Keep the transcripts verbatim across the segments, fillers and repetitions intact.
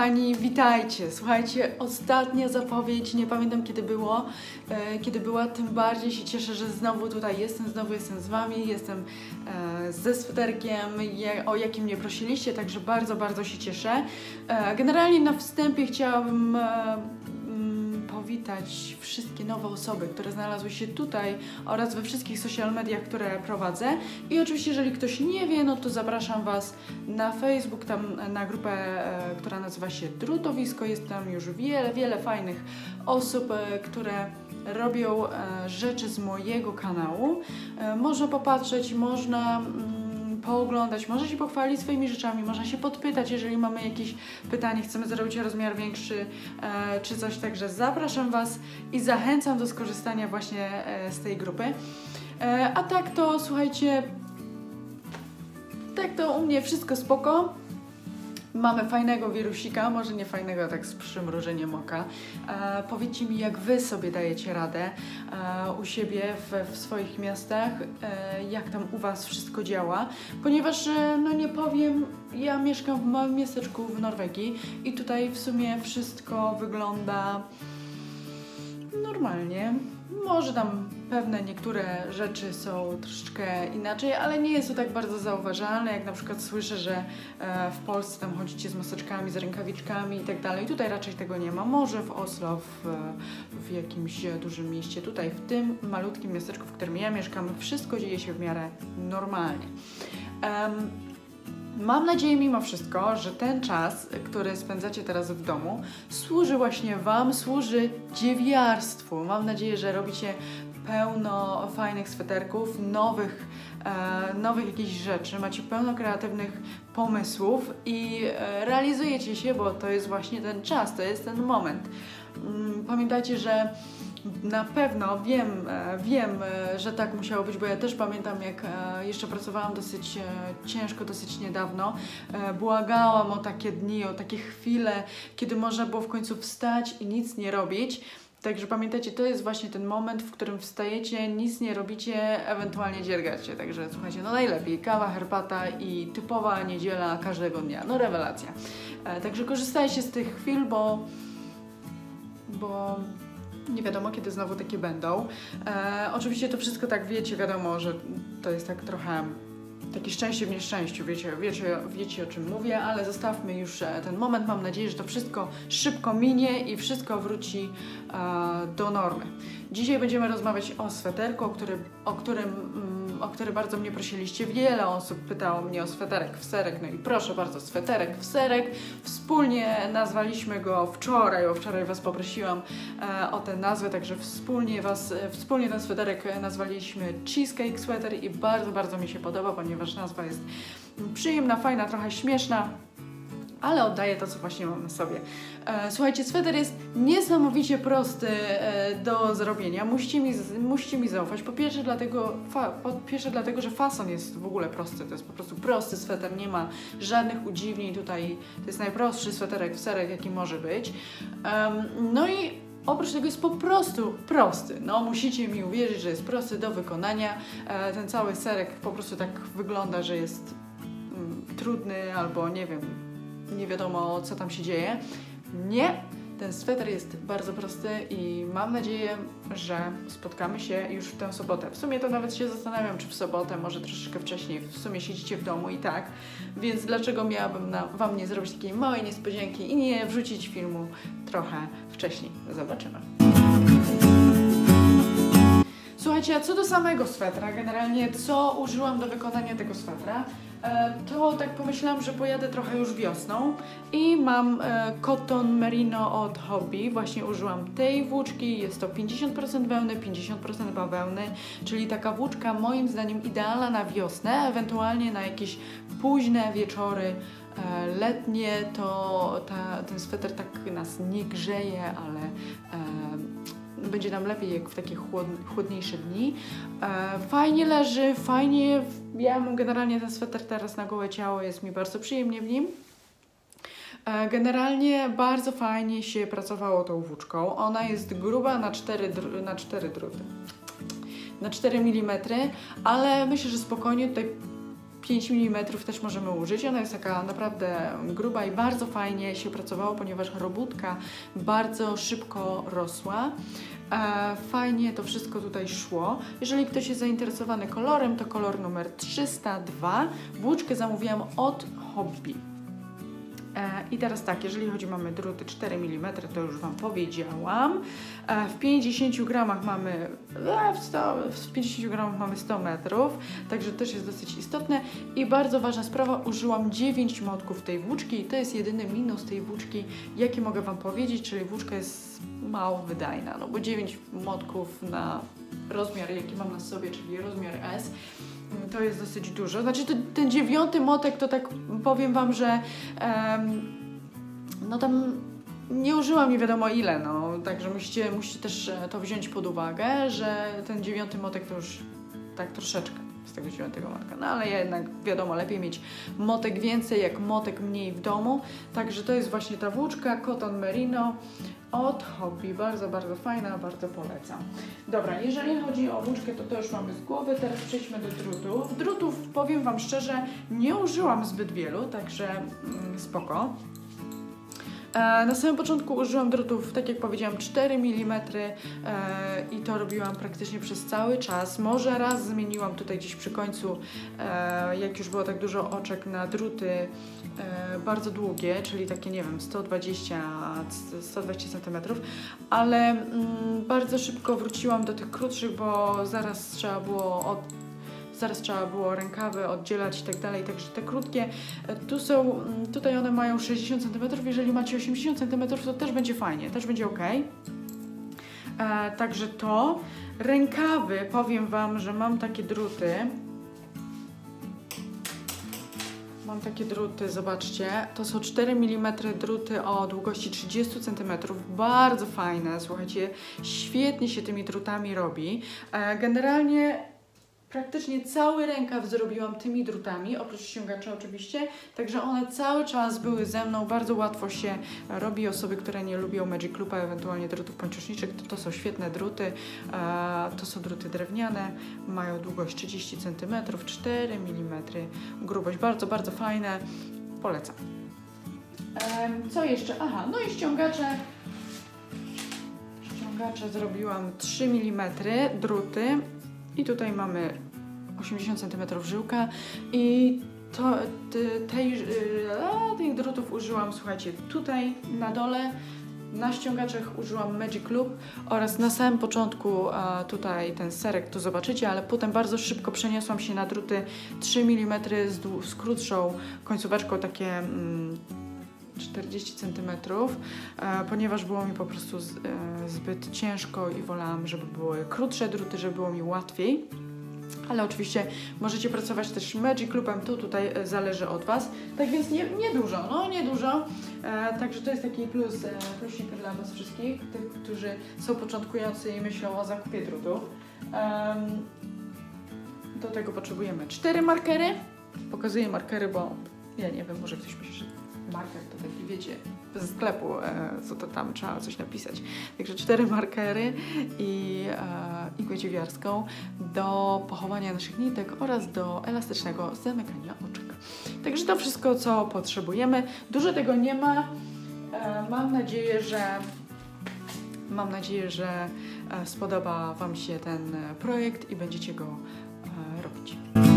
kochani, witajcie. Słuchajcie, ostatnia zapowiedź, nie pamiętam kiedy było, e, kiedy była, tym bardziej się cieszę, że znowu tutaj jestem, znowu jestem z Wami, jestem e, ze sweterkiem, je, o jakim mnie prosiliście, także bardzo, bardzo się cieszę. E, generalnie na wstępie chciałabym e, powitać wszystkie nowe osoby, które znalazły się tutaj oraz we wszystkich social mediach, które prowadzę. I oczywiście, jeżeli ktoś nie wie, no to zapraszam Was na Facebook, tam na grupę, e, która nazywa się Drutowisko. Jest tam już wiele, wiele fajnych osób, e, które robią e, rzeczy z mojego kanału. E, można popatrzeć, można mm, pooglądać, można się pochwalić swoimi rzeczami, można się podpytać, jeżeli mamy jakieś pytanie, chcemy zrobić rozmiar większy e, czy coś, także zapraszam Was i zachęcam do skorzystania właśnie e, z tej grupy. E, a tak to, słuchajcie, tak to u mnie wszystko spoko. Mamy fajnego wirusika, może nie fajnego, tak z przymrużeniem oka. E, powiedzcie mi, jak Wy sobie dajecie radę e, u siebie w, w swoich miastach, e, jak tam u Was wszystko działa, ponieważ, e, no nie powiem, ja mieszkam w małym miasteczku w Norwegii i tutaj w sumie wszystko wygląda normalnie. Może tam pewne niektóre rzeczy są troszeczkę inaczej, ale nie jest to tak bardzo zauważalne, jak na przykład słyszę, że w Polsce tam chodzicie z maseczkami, z rękawiczkami i tak dalej. Tutaj raczej tego nie ma. Może w Oslo, w, w jakimś dużym mieście. Tutaj w tym malutkim miasteczku, w którym ja mieszkam, wszystko dzieje się w miarę normalnie. Um, Mam nadzieję mimo wszystko, że ten czas, który spędzacie teraz w domu, służy właśnie Wam, służy dziewiarstwu. Mam nadzieję, że robicie pełno fajnych sweterków, nowych, e, nowych jakichś rzeczy, macie pełno kreatywnych pomysłów i e, realizujecie się, bo to jest właśnie ten czas, to jest ten moment. Mm, pamiętajcie, że na pewno wiem, wiem, że tak musiało być, bo ja też pamiętam, jak jeszcze pracowałam dosyć ciężko, dosyć niedawno. Błagałam o takie dni, o takie chwile, kiedy można było w końcu wstać i nic nie robić. Także pamiętajcie, to jest właśnie ten moment, w którym wstajecie, nic nie robicie, ewentualnie dziergacie. Także słuchajcie, no najlepiej kawa, herbata i typowa niedziela każdego dnia. No rewelacja. Także korzystajcie z tych chwil, bo... bo nie wiadomo, kiedy znowu takie będą. E, oczywiście to wszystko tak wiecie, wiadomo, że to jest tak trochę takie szczęście w nieszczęściu, wiecie, wiecie, wiecie o czym mówię, ale zostawmy już ten moment. Mam nadzieję, że to wszystko szybko minie i wszystko wróci e, do normy. Dzisiaj będziemy rozmawiać o sweterku, o którym, o którym mm, o który bardzo mnie prosiliście. Wiele osób pytało mnie o sweterek w serek, no i proszę bardzo, sweterek w serek. Wspólnie nazwaliśmy go wczoraj, bo wczoraj Was poprosiłam e, o tę nazwę, także wspólnie, was, e, wspólnie ten sweterek nazwaliśmy Cheesecake Sweater i bardzo, bardzo mi się podoba, ponieważ nazwa jest przyjemna, fajna, trochę śmieszna, ale oddaję to, co właśnie mam na sobie. E, słuchajcie, sweter jest niesamowicie prosty e, do zrobienia. Musicie mi, musicie mi zaufać. Po pierwsze, dlatego, fa, po pierwsze dlatego, że fason jest w ogóle prosty. To jest po prostu prosty sweter, nie ma żadnych udziwnień. Tutaj to jest najprostszy sweterek w serek, jaki może być. Um, no i oprócz tego jest po prostu prosty. No, musicie mi uwierzyć, że jest prosty do wykonania. E, ten cały serek po prostu tak wygląda, że jest mm, trudny albo nie wiem, nie wiadomo, co tam się dzieje. Nie, ten sweter jest bardzo prosty i mam nadzieję, że spotkamy się już w tę sobotę. W sumie to nawet się zastanawiam, czy w sobotę, może troszeczkę wcześniej. W sumie siedzicie w domu i tak, więc dlaczego miałabym na, Wam nie zrobić takiej małej niespodzianki i nie wrzucić filmu trochę wcześniej. Zobaczymy. Słuchajcie, a co do samego swetra, generalnie co użyłam do wykonania tego swetra, to tak pomyślałam, że pojadę trochę już wiosną i mam e, Cotton Merino od Hobbii. Właśnie użyłam tej włóczki, jest to pięćdziesiąt procent wełny, pięćdziesiąt procent bawełny, czyli taka włóczka moim zdaniem idealna na wiosnę, ewentualnie na jakieś późne wieczory e, letnie, to ta, ten sweter tak nas nie grzeje, ale e, będzie nam lepiej jak w takie chłod, chłodniejsze dni. E, fajnie leży, fajnie, ja mam generalnie ten sweter teraz na gołe ciało, jest mi bardzo przyjemnie w nim. E, generalnie bardzo fajnie się pracowało tą włóczką. Ona jest gruba na cztery, na cztery druty, na cztery milimetry, ale myślę, że spokojnie tutaj pięć milimetrów też możemy użyć. Ona jest taka naprawdę gruba i bardzo fajnie się pracowało, ponieważ robótka bardzo szybko rosła. E, fajnie to wszystko tutaj szło. Jeżeli ktoś jest zainteresowany kolorem, to kolor numer trzysta dwa. Włóczkę zamówiłam od Hobbii. I teraz tak, jeżeli chodzi, mamy druty cztery milimetry, to już Wam powiedziałam. W pięćdziesięciu gramach mamy, w, sto, w pięćdziesięciu gramach mamy sto metrów, także też jest dosyć istotne. I bardzo ważna sprawa, użyłam dziewięć motków tej włóczki i to jest jedyny minus tej włóczki, jaki mogę Wam powiedzieć, czyli włóczka jest mało wydajna, no bo dziewięć motków na rozmiar, jaki mam na sobie, czyli rozmiar S, to jest dosyć dużo. Znaczy to, ten dziewiąty motek to tak powiem Wam, że um, no tam nie użyłam nie wiadomo ile, no także musicie, musicie też to wziąć pod uwagę, że ten dziewiąty motek to już tak troszeczkę z tego dziewiątego motka, no ale jednak wiadomo, lepiej mieć motek więcej jak motek mniej w domu, także to jest właśnie ta włóczka Cotton Merino od Hobbii, bardzo, bardzo fajna, bardzo polecam. Dobra, jeżeli chodzi o włóczkę, to to już mamy z głowy, teraz przejdźmy do drutów. Drutów, powiem Wam szczerze, nie użyłam zbyt wielu, także mm, spoko. E, na samym początku użyłam drutów, tak jak powiedziałam, cztery milimetry e, i to robiłam praktycznie przez cały czas. Może raz zmieniłam tutaj gdzieś przy końcu, e, jak już było tak dużo oczek na druty e, bardzo długie, czyli takie, nie wiem, sto dwadzieścia centymetrów, ale mm, bardzo szybko wróciłam do tych krótszych, bo zaraz trzeba było od Zaraz trzeba było rękawy oddzielać i tak dalej, także te krótkie, tu są, tutaj one mają sześćdziesiąt centymetrów, jeżeli macie osiemdziesiąt centymetrów, to też będzie fajnie, też będzie ok. E, także to. Rękawy, powiem Wam, że mam takie druty. Mam takie druty, zobaczcie, to są cztery milimetry druty o długości trzydzieści centymetrów, bardzo fajne, słuchajcie, świetnie się tymi drutami robi. E, generalnie praktycznie cały rękaw zrobiłam tymi drutami, oprócz ściągacza oczywiście, także one cały czas były ze mną, bardzo łatwo się robi. Osoby, które nie lubią Magic Loopa, ewentualnie drutów pończoszniczych, to, to są świetne druty, e, to są druty drewniane, mają długość trzydzieści centymetrów, cztery milimetry, grubość, bardzo, bardzo fajne, polecam. E, co jeszcze? Aha, no i ściągacze. Ściągacze zrobiłam trzy milimetry druty. I tutaj mamy osiemdziesiąt centymetrów żyłka i to, tej, tych drutów użyłam, słuchajcie, tutaj na dole, na ściągaczach użyłam Magic Loop oraz na samym początku a, tutaj ten serek, tu zobaczycie, ale potem bardzo szybko przeniosłam się na druty trzy milimetry z, z krótszą końcóweczką, takie mm, czterdzieści centymetrów, e, ponieważ było mi po prostu z, e, zbyt ciężko i wolałam, żeby były krótsze druty, żeby było mi łatwiej. Ale oczywiście możecie pracować też Magic Loopem, tu tutaj e, zależy od Was. Tak więc nie, nie dużo, no nie dużo. E, także to jest taki plus, e, plusik dla Was wszystkich, tych, którzy są początkujący i myślą o zakupie drutów. E, do tego potrzebujemy cztery markery. Pokazuję markery, bo ja nie wiem, może ktoś myśli, że marker to taki, wiecie, ze sklepu, e, co to tam trzeba coś napisać. Także cztery markery i e, igłę dziewiarską do pochowania naszych nitek oraz do elastycznego zamykania oczek. Także to wszystko, co potrzebujemy. Dużo tego nie ma. E, mam nadzieję, że mam nadzieję, że e, spodoba Wam się ten projekt i będziecie go e, robić.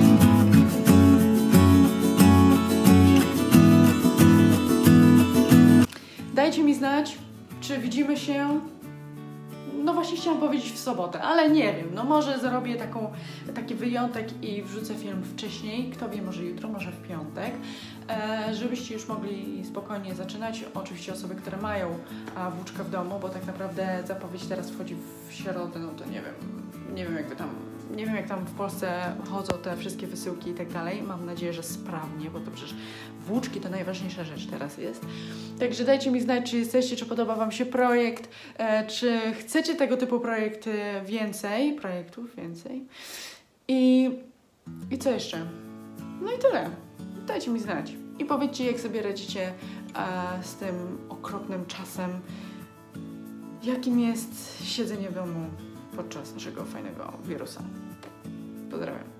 Dajcie mi znać, czy widzimy się, no właśnie chciałam powiedzieć w sobotę, ale nie wiem, no może zrobię taką, taki wyjątek i wrzucę film wcześniej, kto wie, może jutro, może w piątek, e, żebyście już mogli spokojnie zaczynać. Oczywiście osoby, które mają a, włóczkę w domu, bo tak naprawdę zapowiedź teraz wchodzi w środę, no to nie wiem, nie wiem jakby tam, nie wiem jak tam w Polsce chodzą te wszystkie wysyłki i tak dalej. Mam nadzieję, że sprawnie, bo to przecież włóczki to najważniejsza rzecz teraz jest. Także dajcie mi znać, czy jesteście, czy podoba Wam się projekt, e, czy chcecie tego typu projekty więcej, projektów więcej. I, i co jeszcze? No i tyle. Dajcie mi znać. I powiedzcie, jak sobie radzicie e, z tym okropnym czasem, jakim jest siedzenie w domu podczas naszego fajnego wirusa. Pozdrawiam.